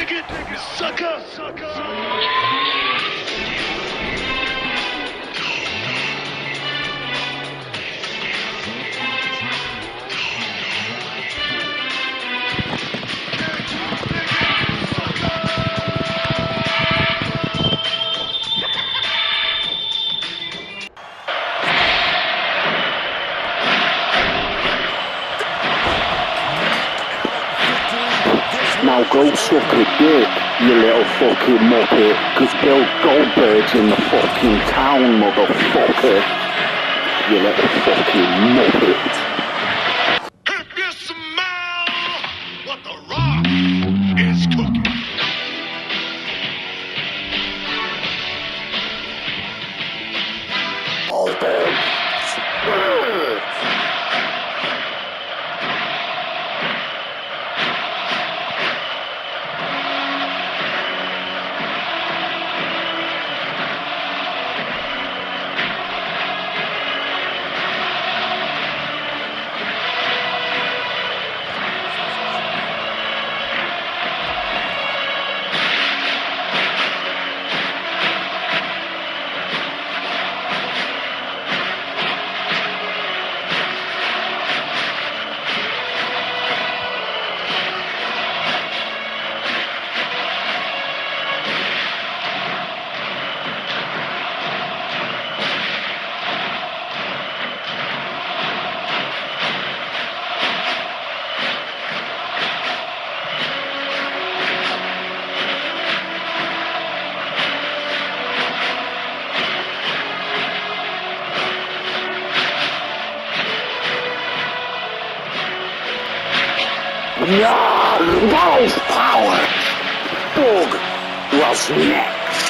it, sucker! Now go suck a dick, you little fucking muppet, 'cause Bill Goldberg's in the fucking town, motherfucker. You little fucking muppet. If you smell what the Rock is cooking. Goldberg. Ralph Power! Bug was next!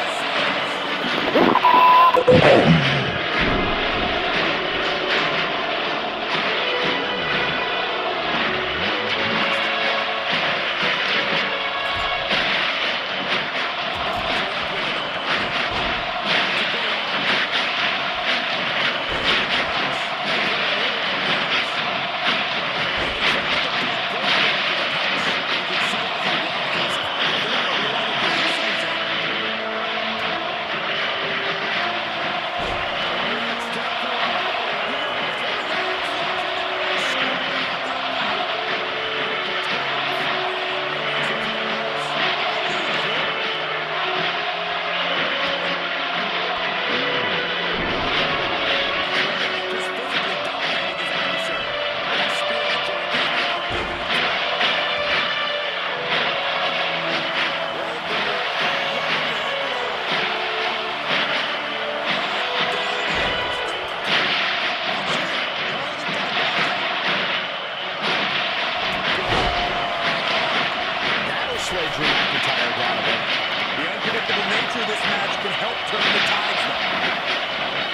Drew McIntyre down a bit. The unpredictable nature of this match can help turn the tides though.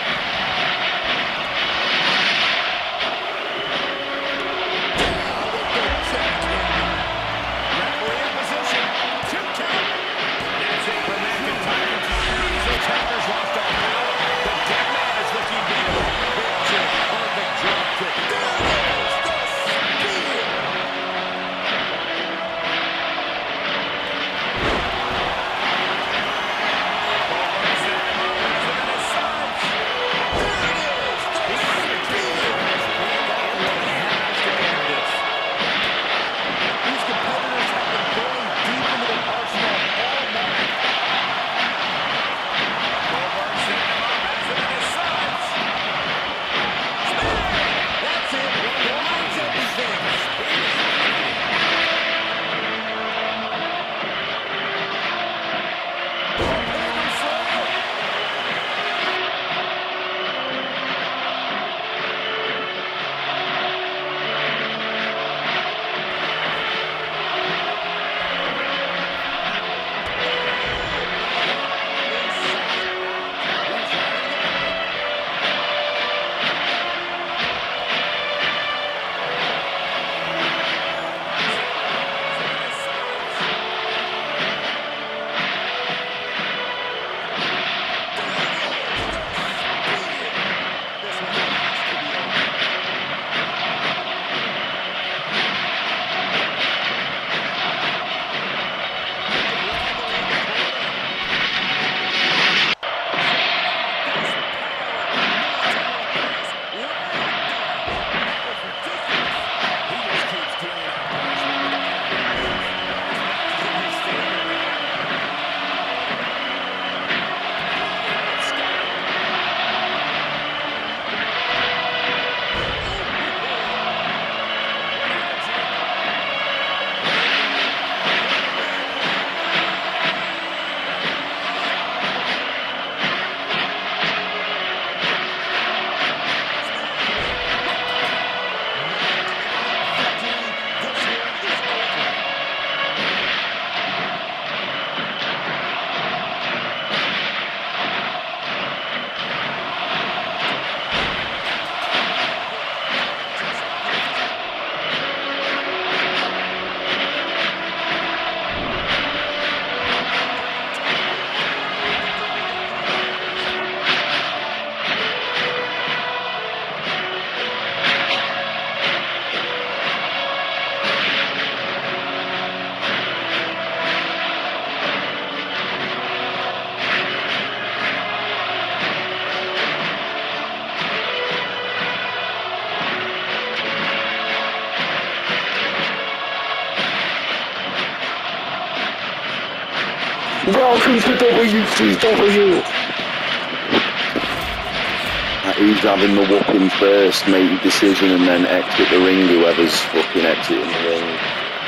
Referee in position. 2 count. That's it for McIntyre. So Taker's lost all power. The dead man is looking down. Picture perfect drop kick. Welcome to WCW! Who's having the whooping first, make your decision, and then exit the ring, whoever's fucking exiting the ring.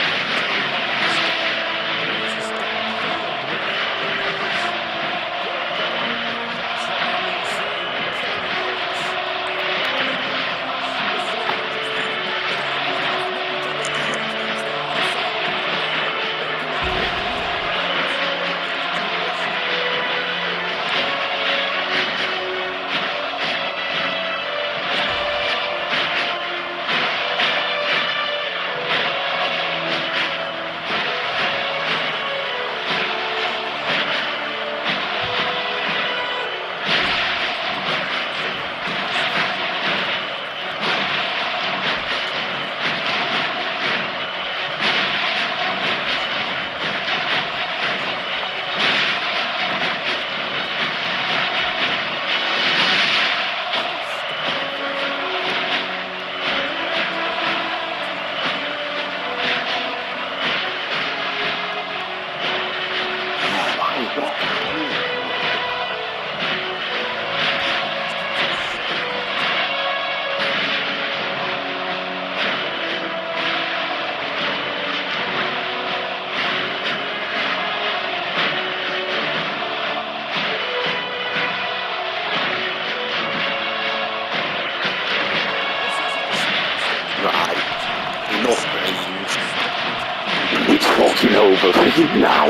It's fucking over for you now.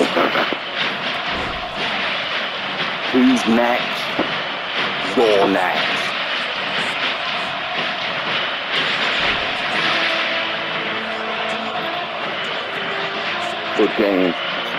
Who's next? You're next. Good game.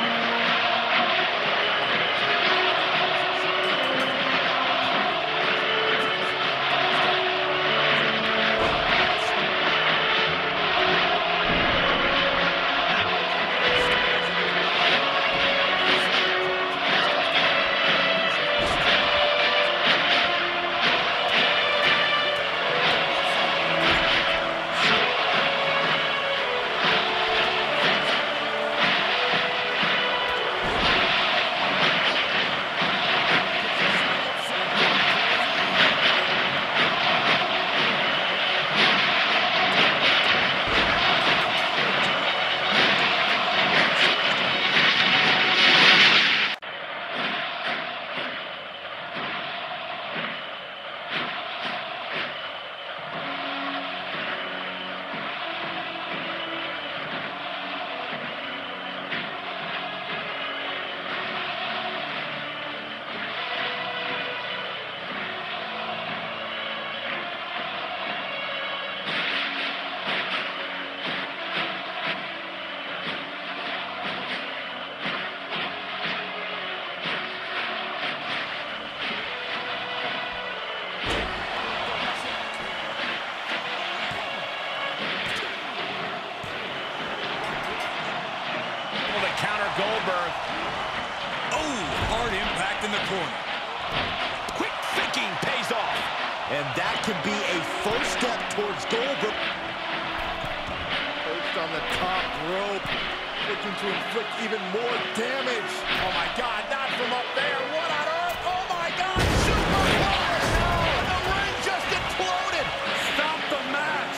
Counter Goldberg. Oh, hard impact in the corner. Quick thinking pays off. And that could be a first step towards Goldberg. Perched on the top rope, looking to inflict even more damage. Oh my God, not from up there. What on earth? Oh my God, superpowers! And the ring just exploded. Stop the match.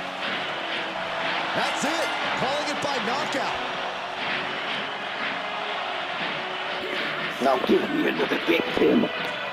That's it. Calling it by knockout. Now give me another victim.